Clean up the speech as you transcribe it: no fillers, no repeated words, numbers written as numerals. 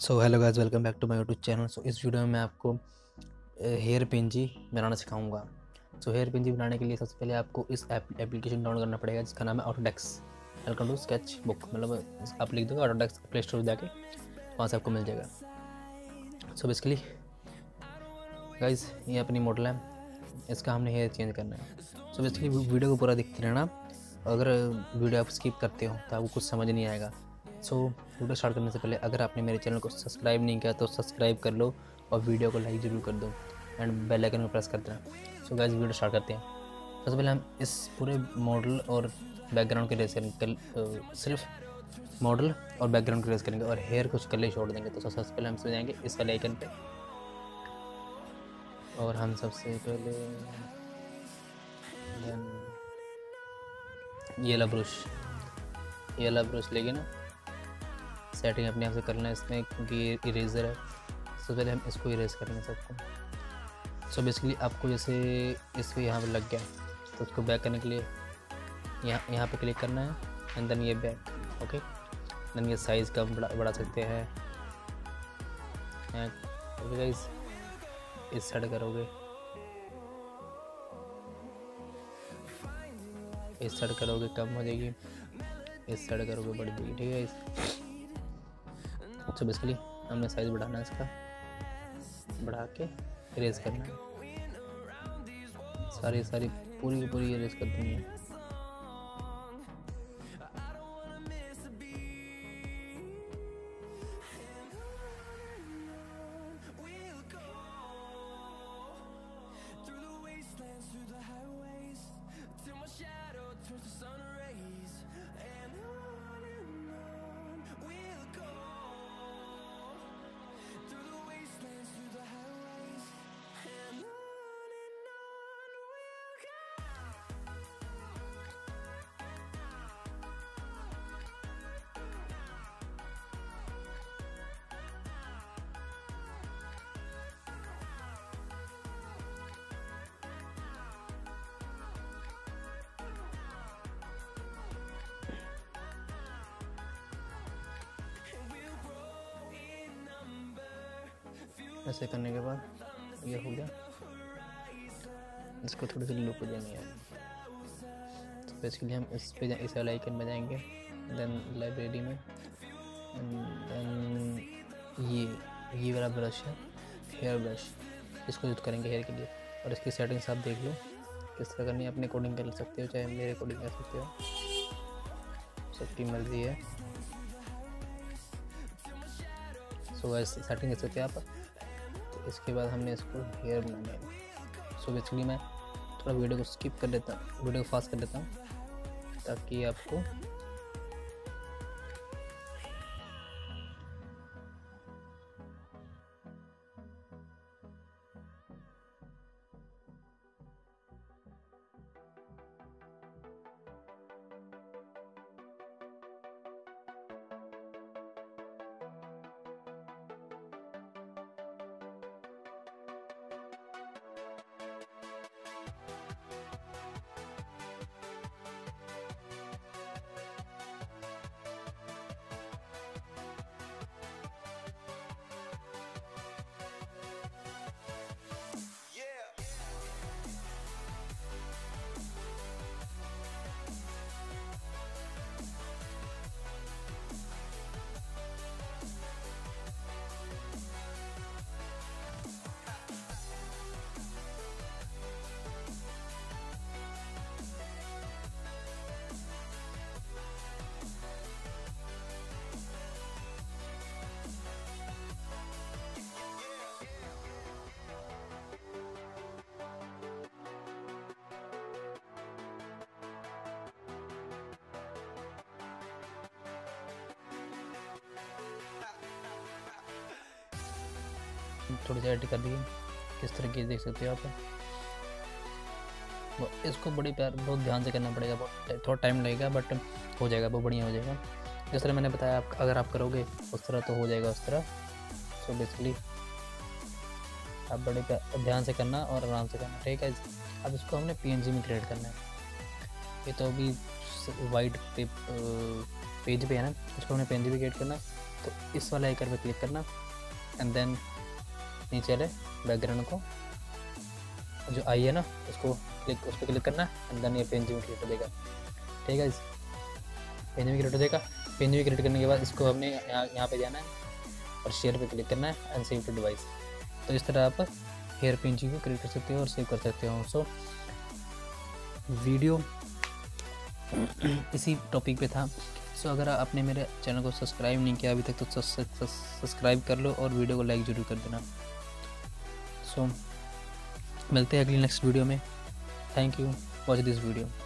So hello guys, welcome back to my YouTube channel. So इस video में मैं आपको हेयर पिंजी बनाना सिखाऊंगा। सो हेयर पिंजी बनाने के लिए सबसे पहले आपको इस एप्लीकेशन डाउनलोड करना पड़ेगा जिसका नाम है Autodesk. Welcome to SketchBook, मतलब आप लिख दोगे ऑटोडेस्क प्ले स्टोर जाके, वहाँ से आपको मिल जाएगा। सो बेसिकली गाइस, ये अपनी मॉडल है, इसका हमने हेयर चेंज करना है। सो बेसिकली वीडियो को पूरा देखते रहना। अगर वीडियो आप स्किप करते हो तो आपको कुछ समझ नहीं आएगा। सो वीडियो स्टार्ट करने से पहले अगर आपने मेरे चैनल को सब्सक्राइब नहीं किया तो सब्सक्राइब कर लो और वीडियो को लाइक ज़रूर कर दो एंड बेल आइकन को प्रेस कर देना। सो गाइस, वीडियो स्टार्ट करते हैं। सबसे पहले हम इस पूरे मॉडल और बैकग्राउंड के रेस करेंगे, सिर्फ मॉडल और बैकग्राउंड के रेस करेंगे और हेयर कुछ कलर छोड़ देंगे। तो सबसे पहले हम जाएंगे इस वाले आइकन पे और हम सबसे पहले ये वाला ब्रश लेके ना सेटिंग अपने आप से करना है इसमें, क्योंकि ये इरेजर है। सबसे पहले हम इसको इरेज करेंगे सबको। सो बेसिकली आपको जैसे इसको यहाँ पे लग गया तो उसको बैक करने के लिए यहाँ पे क्लिक करना है एंड देन ये बैक। ओके, देन ये साइज़ कम बढ़ा सकते हैं। ओके गाइस, इस साइड करोगे, इस साइड करोगे कम हो जाएगी, इस साइड करोगे बढ़ जाएगी। ठीक है गाइस, तो बेसिकली हमने साइज़ बढ़ाना है इसका, बढ़ा के इरेज करना है। सारी पूरी की पूरी इरेज कर देनी है। ऐसे करने के बाद ये हो गया, इसको थोड़ी सी लुक देनी है। तो बेसिकली हम इस पे इस वाले आइकन में जाएंगे, देन लाइब्रेरी में, देन ये वाला ब्रश है हेयर ब्रश, इसको यूज़ करेंगे हेयर के लिए। और इसकी सेटिंग्स आप देख लो किस तरह करनी है, अपने अकॉर्डिंग कर सकते हो, चाहे मेरे अकॉर्डिंग कर सकते हो, सबकी मर्जी है। सो वैसे सेटिंग कर सकते हैं आप। इसके बाद हमने इसको हेयर बनाना है। सो बेसिकली मैं थोड़ा वीडियो को स्किप कर देता हूँ, वीडियो को फास्ट कर देता हूँ ताकि आपको थोड़ी सी एडिट कर दिए किस तरह की देख सकते हो आप। इसको बड़ी प्यार बहुत ध्यान से करना पड़ेगा, बहुत थोड़ा टाइम लगेगा बट हो जाएगा, बहुत बढ़िया हो जाएगा। जिस तरह मैंने बताया, आप अगर आप करोगे उस तरह तो हो जाएगा उस तरह। सो बेसिकली आप बड़े ध्यान से करना और आराम से करना। ठीक है, अब इसको हमने PNG में क्रिएट करना है। ये तो अभी वाइट पेज पे है ना, इसको हमने PNG में क्रिएट करना। तो इस वाला आइकन पे क्लिक करना एंड देन नीचे वाले बैकग्राउंड को जो आई है ना उस पर क्लिक करना एंड देन ये पेज में क्रिएट हो देगा। ठीक है, पेज में क्रिएट हो जाएगा। पेज में क्रिएट करने के बाद इसको हमने यहाँ पे जाना है और शेयर पे क्लिक करना है एंड सेव टू डिवाइस। तो इस तरह आप हेयर पिन को क्रिएट कर सकते हो और सेव कर सकते हो। सो वीडियो इसी टॉपिक पे था। सो अगर आपने मेरे चैनल को सब्सक्राइब नहीं किया अभी तक तो सब्सक्राइब कर लो और वीडियो को लाइक ज़रूर कर देना। सो मिलते हैं अगली नेक्स्ट वीडियो में। Thank you watch this video.